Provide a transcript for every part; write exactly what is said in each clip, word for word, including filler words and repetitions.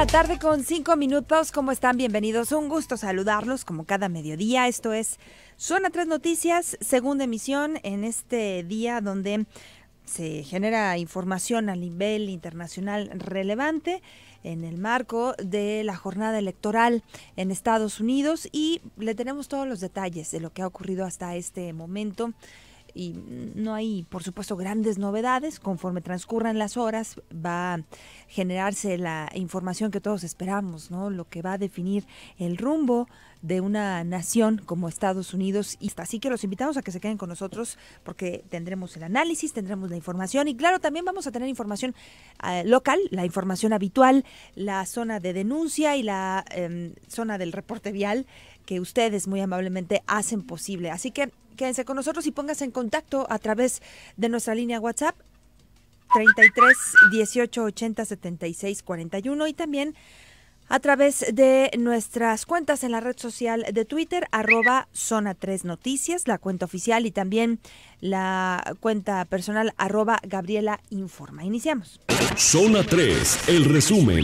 Tarde con cinco minutos, ¿cómo están? Bienvenidos, un gusto saludarlos como cada mediodía. Esto es Zona tres Noticias, segunda emisión en este día donde se genera información a nivel internacional relevante en el marco de la jornada electoral en Estados Unidos, y le tenemos todos los detalles de lo que ha ocurrido hasta este momento. Y no hay, por supuesto, grandes novedades. Conforme transcurran las horas va a generarse la información que todos esperamos, ¿no? Lo que va a definir el rumbo de una nación como Estados Unidos. Y así que los invitamos a que se queden con nosotros porque tendremos el análisis, tendremos la información y claro, también vamos a tener información eh, local, la información habitual, la zona de denuncia y la eh, zona del reporte vial que ustedes muy amablemente hacen posible. Así que quédense con nosotros y pónganse en contacto a través de nuestra línea WhatsApp treinta y tres, dieciocho, ochenta, setenta y seis, cuarenta y uno y también a través de nuestras cuentas en la red social de Twitter, arroba Zona tres Noticias, la cuenta oficial, y también la cuenta personal, arroba Gabriela Informa. Iniciamos. Zona tres, el resumen.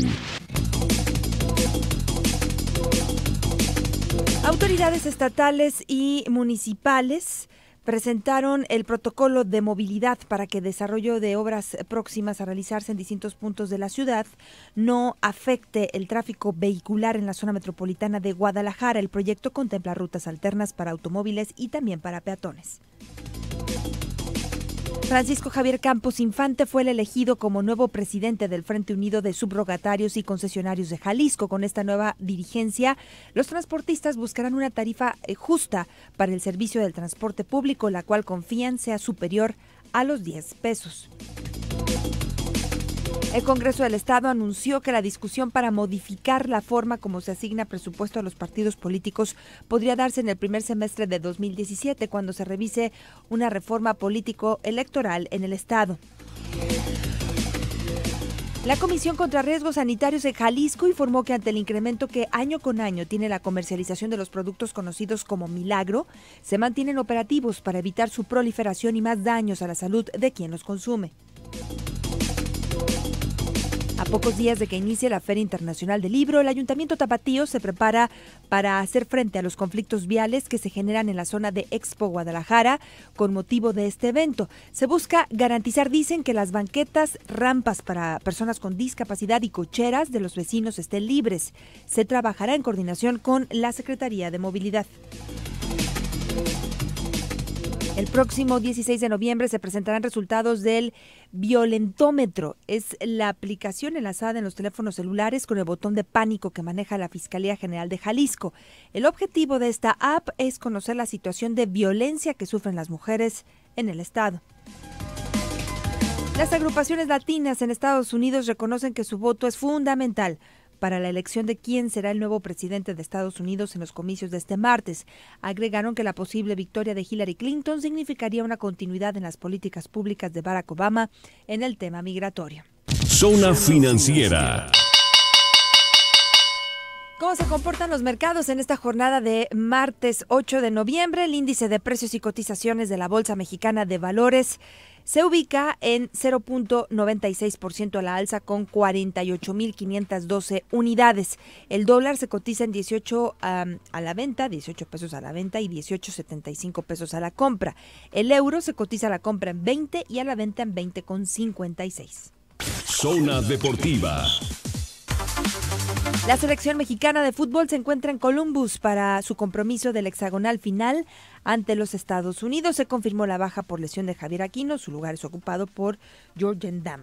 Autoridades estatales y municipales presentaron el protocolo de movilidad para que el desarrollo de obras próximas a realizarse en distintos puntos de la ciudad no afecte el tráfico vehicular en la zona metropolitana de Guadalajara. El proyecto contempla rutas alternas para automóviles y también para peatones. Francisco Javier Campos Infante fue el elegido como nuevo presidente del Frente Unido de Subrogatarios y Concesionarios de Jalisco. Con esta nueva dirigencia, los transportistas buscarán una tarifa justa para el servicio del transporte público, la cual confían sea superior a los diez pesos. El Congreso del Estado anunció que la discusión para modificar la forma como se asigna presupuesto a los partidos políticos podría darse en el primer semestre de dos mil diecisiete, cuando se revise una reforma político-electoral en el Estado. La Comisión contra Riesgos Sanitarios de Jalisco informó que ante el incremento que año con año tiene la comercialización de los productos conocidos como Milagro, se mantienen operativos para evitar su proliferación y más daños a la salud de quien los consume. A pocos días de que inicie la Feria Internacional del Libro, el Ayuntamiento Tapatío se prepara para hacer frente a los conflictos viales que se generan en la zona de Expo Guadalajara con motivo de este evento. Se busca garantizar, dicen, que las banquetas, rampas para personas con discapacidad y cocheras de los vecinos estén libres. Se trabajará en coordinación con la Secretaría de Movilidad. El próximo dieciséis de noviembre se presentarán resultados del Violentómetro. Es la aplicación enlazada en los teléfonos celulares con el botón de pánico que maneja la Fiscalía General de Jalisco. El objetivo de esta app es conocer la situación de violencia que sufren las mujeres en el estado. Las agrupaciones latinas en Estados Unidos reconocen que su voto es fundamental para la elección de quién será el nuevo presidente de Estados Unidos en los comicios de este martes. Agregaron que la posible victoria de Hillary Clinton significaría una continuidad en las políticas públicas de Barack Obama en el tema migratorio. Zona financiera. ¿Cómo se comportan los mercados en esta jornada de martes ocho de noviembre? El índice de precios y cotizaciones de la Bolsa Mexicana de Valores se ubica en cero punto noventa y seis por ciento a la alza con cuarenta y ocho mil quinientas doce unidades. El dólar se cotiza en dieciocho um, a la venta, dieciocho pesos a la venta y dieciocho setenta y cinco pesos a la compra. El euro se cotiza a la compra en veinte y a la venta en veinte con cincuenta y seis. Zona deportiva. La selección mexicana de fútbol se encuentra en Columbus para su compromiso del hexagonal final ante los Estados Unidos. Se confirmó la baja por lesión de Javier Aquino. Su lugar es ocupado por Jorgen Damm.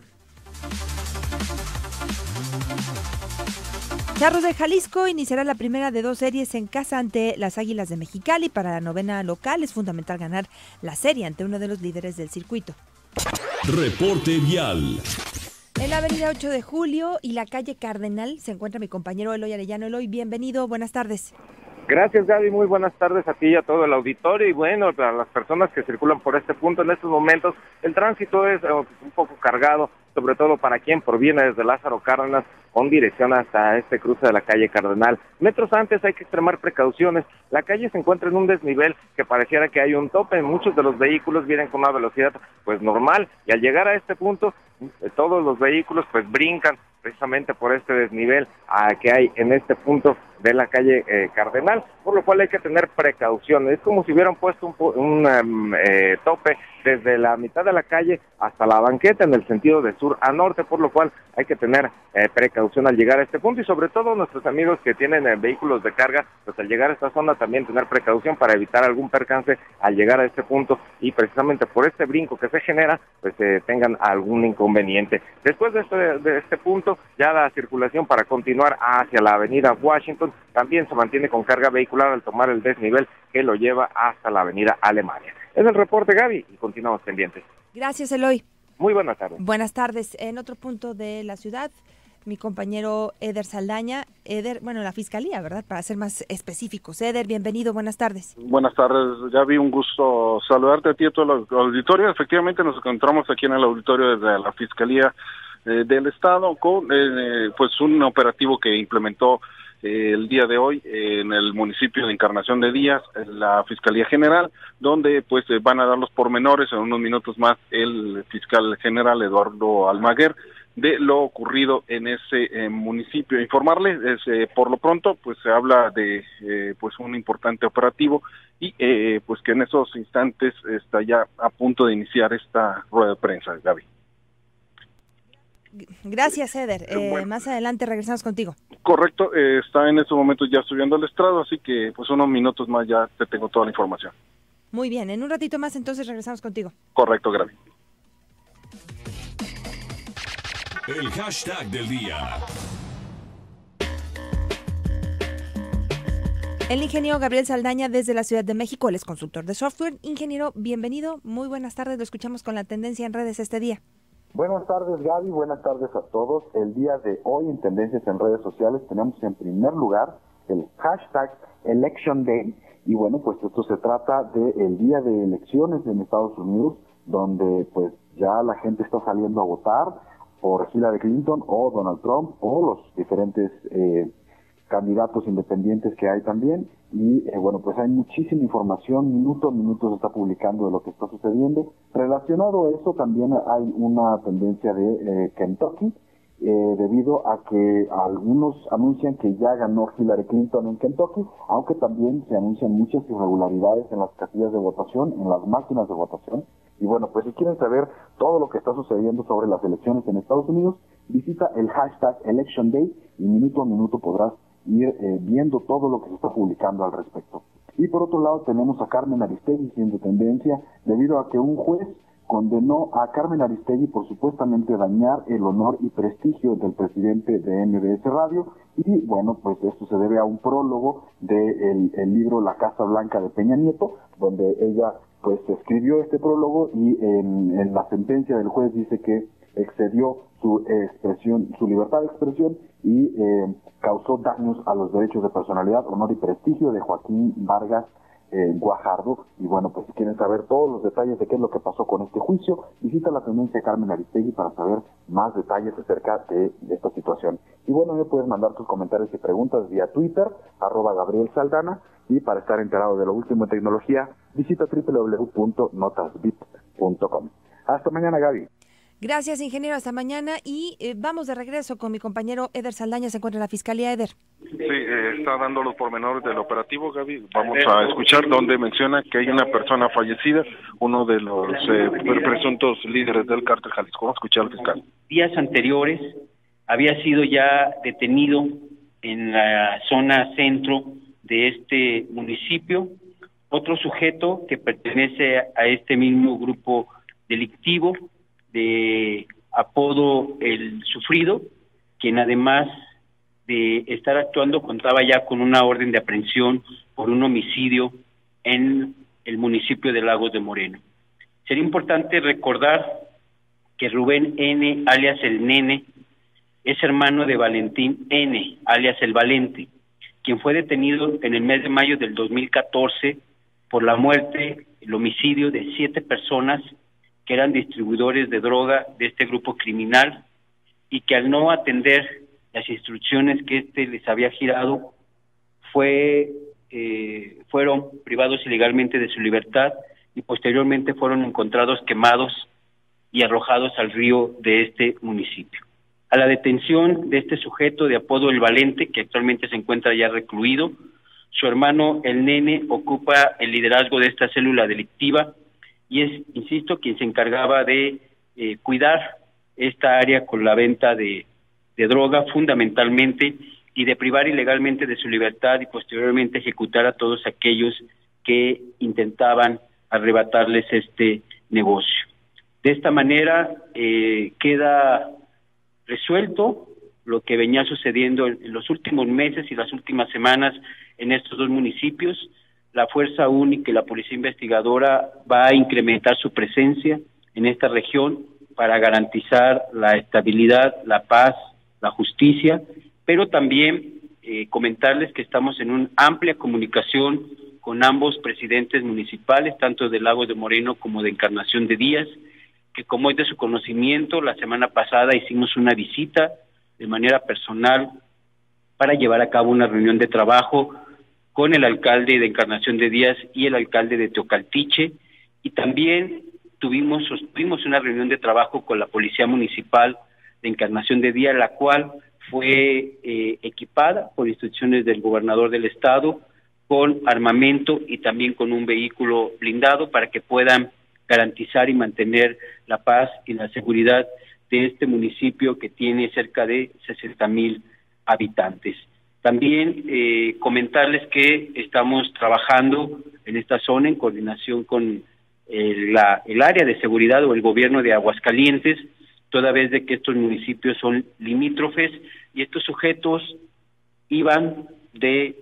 Charros de Jalisco iniciará la primera de dos series en casa ante las Águilas de Mexicali. Para la novena local es fundamental ganar la serie ante uno de los líderes del circuito. Reporte vial. En la avenida ocho de julio y la calle Cardenal se encuentra mi compañero Eloy Arellano. Eloy, bienvenido, buenas tardes. Gracias, Gaby, muy buenas tardes a ti y a todo el auditorio, y bueno, para las personas que circulan por este punto en estos momentos, el tránsito es uh, un poco cargado, sobre todo para quien proviene desde Lázaro Cárdenas con dirección hasta este cruce de la calle Cardenal. Metros antes hay que extremar precauciones, la calle se encuentra en un desnivel que pareciera que hay un tope, muchos de los vehículos vienen con una velocidad pues normal, y al llegar a este punto, eh, todos los vehículos pues brincan precisamente por este desnivel uh, que hay en este punto de la calle eh, Cardenal, por lo cual hay que tener precauciones. Es como si hubieran puesto un, un um, eh, tope desde la mitad de la calle hasta la banqueta en el sentido de sur a norte, por lo cual hay que tener eh, precaución al llegar a este punto, y sobre todo nuestros amigos que tienen eh, vehículos de carga, pues al llegar a esta zona también tener precaución para evitar algún percance al llegar a este punto, y precisamente por este brinco que se genera, pues eh, tengan algún inconveniente. Después de este, de este punto, ya la circulación para continuar hacia la avenida Washington también se mantiene con carga vehicular al tomar el desnivel que lo lleva hasta la avenida Alemania. Es el reporte, Gaby, y continuamos pendientes. Gracias, Eloy. Muy buenas tardes. Buenas tardes. En otro punto de la ciudad, mi compañero Eder Saldaña. Eder, bueno, la Fiscalía, ¿verdad? Para ser más específicos. Eder, bienvenido, buenas tardes. Buenas tardes, Gaby, un gusto saludarte a ti y a todo el auditorio. Efectivamente, nos encontramos aquí en el auditorio de la Fiscalía eh, del Estado con eh, pues un operativo que implementó eh, el día de hoy eh, en el municipio de Encarnación de Díaz, la Fiscalía General, donde pues eh, van a dar los pormenores en unos minutos más el fiscal general Eduardo Almaguer de lo ocurrido en ese eh, municipio. Informarles, es, eh, por lo pronto, pues se habla de eh, pues un importante operativo y eh, pues que en esos instantes está ya a punto de iniciar esta rueda de prensa, Gaby. Gracias, Eder. Eh, bueno, más adelante regresamos contigo. Correcto, eh, está en estos momentos ya subiendo al estrado, así que pues unos minutos más ya te tengo toda la información. Muy bien, en un ratito más entonces regresamos contigo. Correcto, Gaby. El hashtag del día. El ingeniero Gabriel Saldaña desde la Ciudad de México, él es consultor de software. Ingeniero, bienvenido, muy buenas tardes, lo escuchamos con la tendencia en redes este día. Buenas tardes, Gaby, buenas tardes a todos. El día de hoy en Tendencias en Redes Sociales tenemos en primer lugar el hashtag Election Day, y bueno, pues esto se trata del día de elecciones en Estados Unidos, donde pues ya la gente está saliendo a votar por Hillary Clinton o Donald Trump o los diferentes eh, candidatos independientes que hay también, y eh, bueno, pues hay muchísima información, minuto a minuto se está publicando de lo que está sucediendo. Relacionado a eso también hay una tendencia de eh, Kentucky, eh, debido a que algunos anuncian que ya ganó Hillary Clinton en Kentucky, aunque también se anuncian muchas irregularidades en las casillas de votación, en las máquinas de votación. Y bueno, pues si quieren saber todo lo que está sucediendo sobre las elecciones en Estados Unidos, visita el hashtag Election Day y minuto a minuto podrás ir eh, viendo todo lo que se está publicando al respecto. Y por otro lado tenemos a Carmen Aristegui siendo tendencia debido a que un juez condenó a Carmen Aristegui por supuestamente dañar el honor y prestigio del presidente de M B S Radio, y bueno, pues esto se debe a un prólogo del de libro La Casa Blanca de Peña Nieto, donde ella pues escribió este prólogo, y en, en la sentencia del juez dice que excedió su expresión, su libertad de expresión, y eh, causó daños a los derechos de personalidad, honor y prestigio de Joaquín Vargas eh, Guajardo. Y bueno, pues si quieren saber todos los detalles de qué es lo que pasó con este juicio, visita la tendencia Carmen Aristegui para saber más detalles acerca de, de esta situación. Y bueno, me puedes mandar tus comentarios y preguntas vía Twitter, arroba Gabriel Saldana, y para estar enterado de lo último en tecnología, visita doble u doble u doble u punto notasbit punto com. Hasta mañana, Gaby. Gracias, ingeniero, hasta mañana, y eh, vamos de regreso con mi compañero Eder Saldaña. Se encuentra en la Fiscalía. Eder. Sí, eh, está dando los pormenores del operativo, Gaby. Vamos a escuchar donde menciona que hay una persona fallecida, uno de los eh, presuntos líderes del cártel Jalisco. Vamos a escuchar al fiscal. Días anteriores había sido ya detenido en la zona centro de este municipio otro sujeto que pertenece a este mismo grupo delictivo, de apodo El Sufrido, quien además de estar actuando contaba ya con una orden de aprehensión por un homicidio en el municipio de Lagos de Moreno. Sería importante recordar que Rubén N., alias El Nene, es hermano de Valentín N., alias El Valente, quien fue detenido en el mes de mayo del dos mil catorce por la muerte, el homicidio de siete personas que eran distribuidores de droga de este grupo criminal y que al no atender las instrucciones que éste les había girado, fue, eh, fueron privados ilegalmente de su libertad y posteriormente fueron encontrados quemados y arrojados al río de este municipio. A la detención de este sujeto de apodo El Valente, que actualmente se encuentra ya recluido, su hermano El Nene ocupa el liderazgo de esta célula delictiva y es, insisto, quien se encargaba de eh, cuidar esta área con la venta de, de droga fundamentalmente y de privar ilegalmente de su libertad y posteriormente ejecutar a todos aquellos que intentaban arrebatarles este negocio. De esta manera eh, queda resuelto lo que venía sucediendo en, en los últimos meses y las últimas semanas en estos dos municipios. La Fuerza Única y la Policía Investigadora va a incrementar su presencia en esta región para garantizar la estabilidad, la paz, la justicia, pero también eh, comentarles que estamos en una amplia comunicación con ambos presidentes municipales, tanto de Lagos de Moreno como de Encarnación de Díaz, que como es de su conocimiento, la semana pasada hicimos una visita de manera personal para llevar a cabo una reunión de trabajo con el alcalde de Encarnación de Díaz y el alcalde de Teocaltiche, y también tuvimos, tuvimos una reunión de trabajo con la Policía Municipal de Encarnación de Díaz, la cual fue eh, equipada por instrucciones del gobernador del estado con armamento y también con un vehículo blindado para que puedan garantizar y mantener la paz y la seguridad de este municipio que tiene cerca de sesenta mil habitantes. También eh, comentarles que estamos trabajando en esta zona en coordinación con el, la, el área de seguridad o el gobierno de Aguascalientes, toda vez de que estos municipios son limítrofes y estos sujetos iban de,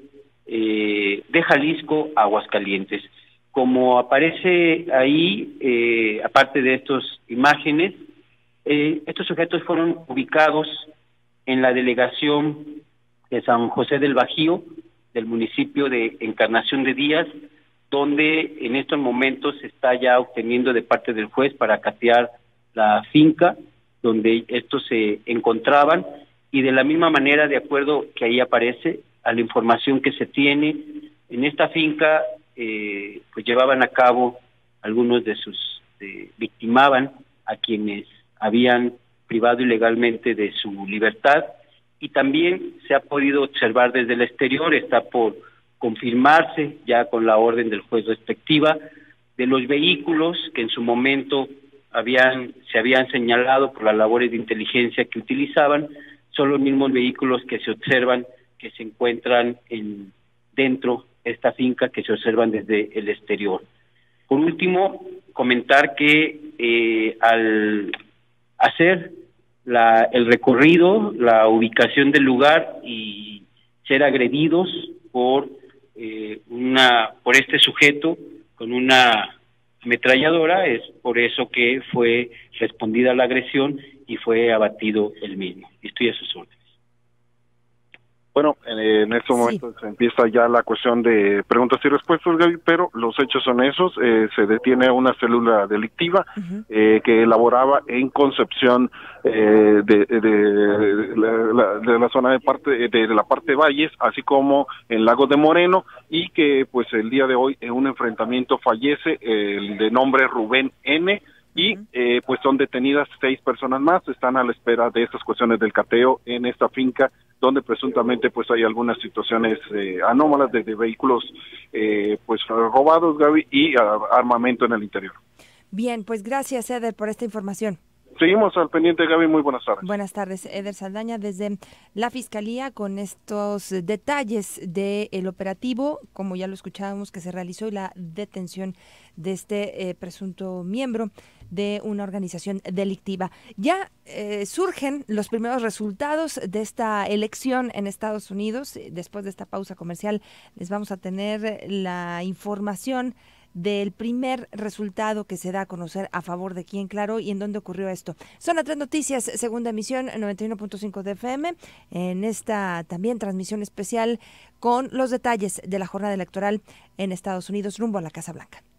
eh, de Jalisco a Aguascalientes. Como aparece ahí, eh, aparte de estas imágenes, eh, estos sujetos fueron ubicados en la delegación de San José del Bajío, del municipio de Encarnación de Díaz, donde en estos momentos se está ya obteniendo de parte del juez para catear la finca donde estos se encontraban, y de la misma manera, de acuerdo que ahí aparece, a la información que se tiene, en esta finca eh, pues llevaban a cabo algunos de sus, eh, victimaban a quienes habían privado ilegalmente de su libertad, y también se ha podido observar desde el exterior, está por confirmarse ya con la orden del juez respectiva, de los vehículos que en su momento habían se habían señalado por las labores de inteligencia que utilizaban, son los mismos vehículos que se observan que se encuentran en dentro de esta finca, que se observan desde el exterior. Por último, comentar que eh, al hacer la, el recorrido, la ubicación del lugar y ser agredidos por eh, una por este sujeto con una ametralladora, es por eso que fue respondida la agresión y fue abatido el mismo. Estoy a sus órdenes. Bueno, en estos momentos sí empieza ya la cuestión de preguntas y respuestas, Gaby, pero los hechos son esos. Eh, se detiene a una célula delictiva uh-huh. eh, que elaboraba en Concepción eh, de, de, de, la, de la zona de parte de, de la parte de Valles, así como en Lagos de Moreno, y que pues el día de hoy en un enfrentamiento fallece el de nombre Rubén N., y eh, pues son detenidas seis personas más, están a la espera de estas cuestiones del cateo en esta finca, donde presuntamente pues hay algunas situaciones eh, anómalas de, de vehículos eh, pues robados, Gaby, y uh, armamento en el interior. Bien, pues gracias, Eder, por esta información. Seguimos al pendiente, Gaby, muy buenas tardes. Buenas tardes, Eder Saldaña, desde la Fiscalía, con estos detalles del operativo, como ya lo escuchábamos, que se realizó, y la detención de este eh, presunto miembro de una organización delictiva. Ya eh, surgen los primeros resultados de esta elección en Estados Unidos. Después de esta pausa comercial les vamos a tener la información del primer resultado que se da a conocer a favor de quién, claro, y en dónde ocurrió esto. Zona tres Noticias, segunda emisión, noventa y uno punto cinco de F M, en esta también transmisión especial con los detalles de la jornada electoral en Estados Unidos rumbo a la Casa Blanca.